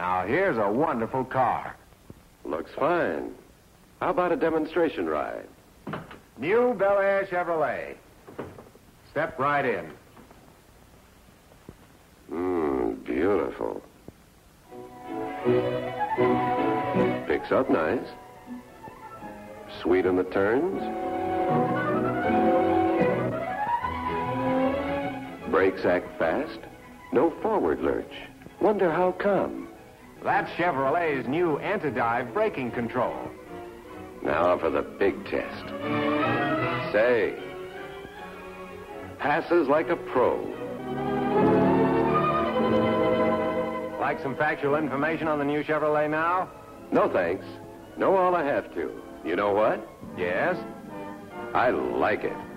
Now, here's a wonderful car. Looks fine. How about a demonstration ride? New Bel Air Chevrolet. Step right in. Beautiful. Picks up nice. Sweet in the turns. Brakes act fast. No forward lurch. Wonder how come? That's Chevrolet's new anti-dive braking control. Now for the big test. Say, passes like a pro. Like some factual information on the new Chevrolet now? No thanks. Know all I have to. You know what? Yes? I like it.